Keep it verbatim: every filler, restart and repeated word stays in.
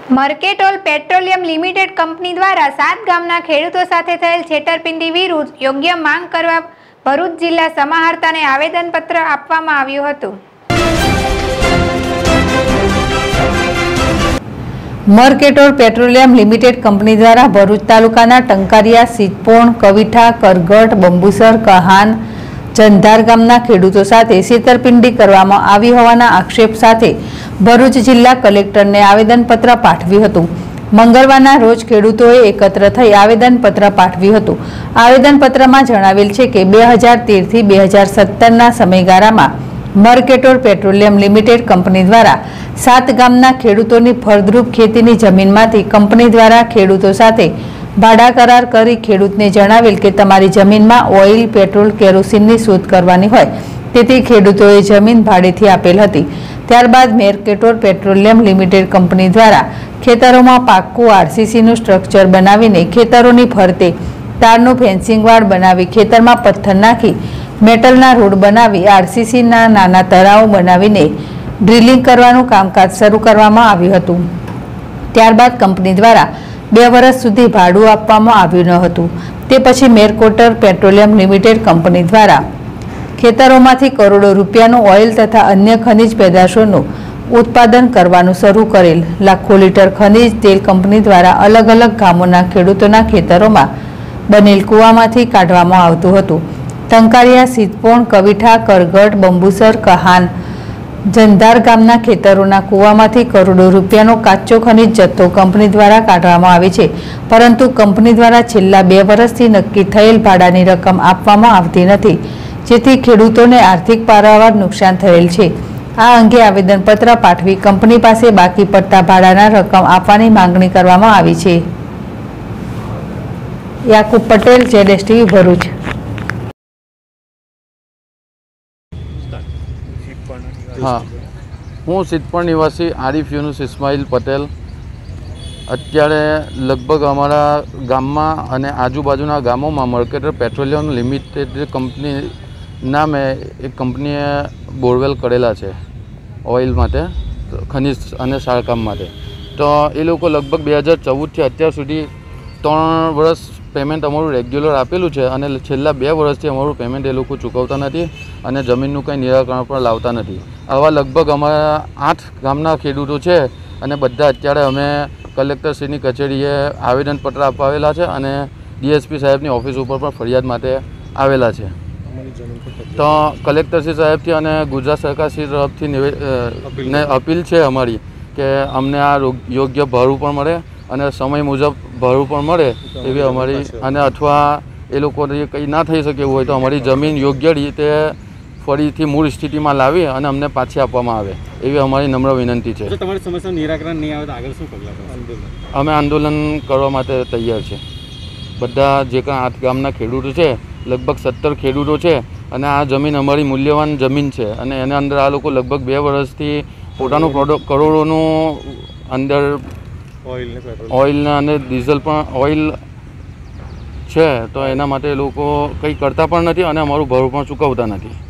મર્કેટોલ petroleum limited company દ્વારા સાત ગામના ખેડૂતો સાથે થયેલ છેતરપિંડી વિરુદ્ધ યોગ્ય માંગ કરવા ભરૂચ જિલ્લા સમાહર્તાને આવેદનપત્ર આપવામાં આવ્યું હતું। મર્કેટોલ પેટ્રોલિયમ લિમિટેડ કંપની દ્વારા ભરૂચ તાલુકાના ટંકારિયા, સિદ્ધપોણ, કવિઠા, કરગટ, બંબુસર, કહાન, જંધાર ગામના ખેડૂતો સાથે છેતરપિંડી કરવામાં આવી હોવાના આક્ષેપ સાથે ભરૂચ જિલ્લા કલેક્ટરને આવેદનપત્ર પાઠવ્યું હતું। મંગળવારના રોજ ખેડૂતોએ એકત્ર થઈ આવેદનપત્ર પાઠવ્યું હતું। આવેદનપત્રમાં જણાવેલ છે કે બે હજાર તેર થી બે હજાર સત્તરના સમયગાળામાં મર્કેટોલ પેટ્રોલિયમ લિમિટેડ કંપની દ્વારા સાત ગામના ખેડૂતોની ફળદ્રુપ ખેતીની જમીનમાંથી કંપની દ્વારા ખેડૂતો સાથે ભાડા કરાર કરી ખેડૂતને જણાવેલ કે તમારી જમીનમાં ઓઇલ, પેટ્રોલ, કેરોસીનની શોધ કરવાની હોય તેથી ખેડૂતોએ જમીન ભાડેથી આપેલ હતી। ત્યારબાદ મર્કેટોલ પેટ્રોલિયમ લિમિટેડ કંપની દ્વારા ખેતરોમાં પાક્કું આરસીસીનું સ્ટ્રક્ચર બનાવીને ખેતરોની ફરતે તારનું ફેન્સિંગ વાડ બનાવી ખેતરમાં પથ્થર નાખી મેટલના રોડ બનાવી આરસીસીના નાના તળાવો બનાવીને ડ્રિલિંગ કરવાનું કામકાજ શરૂ કરવામાં આવ્યું હતું। ત્યારબાદ કંપની દ્વારા બે વર્ષ સુધી ભાડું આપવામાં આવ્યું ન હતું। તે પછી મર્કેટોલ પેટ્રોલિયમ લિમિટેડ કંપની દ્વારા ખેતરોમાંથી કરોડો રૂપિયાનું ઓઇલ તથા અન્ય ખનિજ પેદાશોનું ઉત્પાદન કરવાનું શરૂ કરેલ। લાખો લીટર ખનિજ તેલ કંપની દ્વારા અલગ અલગ ગામોના ખેડૂતોના ખેતરોમાં બનેલ કૂવામાંથી કાઢવામાં આવતું હતું। ટંકારિયા, સિદ્ધપોણ, કવિઠા, કરગટ, બંબુસર, કહાન, જંધાર ગામના ખેતરોના કૂવામાંથી કરોડો રૂપિયાનો કાચો ખનિજ જથ્થો કંપની દ્વારા કાઢવામાં આવે છે, પરંતુ કંપની દ્વારા છેલ્લા બે વર્ષથી નક્કી થયેલ ભાડાની રકમ આપવામાં આવતી નથી, જેથી ખેડૂતોને આર્થિક પારાવાર નુકસાન થયેલ છે। આ અંગે આવેદનપત્ર પાઠવી કંપની પાસે બાકી પડતા ભાડાના રકમ આપવાની માંગણી કરવામાં આવી છે। યાકુબ પટેલ, જેડેશ ટીવી, ભરૂચ। हाँ, हूँ सिद्धपण निवासी आरिफ यूनुस इस्माइल पटेल अत्यारे लगभग अमरा गाम में आजूबाजूना गामों में मर्केटोल पेट्रोलियम लिमिटेड कंपनी नामे एक कंपनीए बोरवेल करेला है ऑइल माटे, खनिज अने सारकाम माटे। तो ये लोग लगभग बे हज़ार चौदह थी अत्यार सुधी त्रण वर्ष पेमेंट अमरू रेग्युलर आपेलू है और छेल्ला बे वर्षथी अमरू पेमेंट ए लोग चूकवता नहीं और जमीननु कई निराकरण पर लावता नहीं। आवा लगभग अमरा आठ गामना खेडूतो है और बधा अत्यारे अमे कलेक्टरश्रीनी कचेरीए आवेदनपत्र आपावेला है और डीएसपी साहेबनी ऑफिस पर पण फरियाद माटे आवेला है। तो कलेक्टरश्री साहेबथी अने गुजरात सरकारश्री तरफथी ने अपील है अमारी के अमने आ योग्य भाड़ું पण मळे અને સમય મુજબ ભાડું પણ મળે એવી અમારી અને અથવા એ લોકોને કંઈ ના થઈ શકે એવું હોય તો અમારી જમીન યોગ્ય રીતે ફરીથી મૂળ સ્થિતિમાં લાવી અને અમને પાછી આપવામાં આવે એવી અમારી નમ્ર વિનંતી છે। જો તમારી સમસ્યાનું નિરાકરણ નહીં આવે તો આગળ શું પગલાં આંદોલન અમે આંદોલન કરવા માટે તૈયાર છે। બધા જે કાંઈ આઠ ગામના ખેડૂતો છે લગભગ સત્તર ખેડૂતો છે અને આ જમીન અમારી મૂલ્યવાન જમીન છે અને એના અંદર આ લોકો લગભગ બે વર્ષથી પોતાનું પ્રોડક્ટ કરોડોનું અંદર ऑइल ने डीजल पर ऑइल है तो एना माटे लोग कई करता पण नहीं और अमरू भाड़ું पण चूकवता नहीं।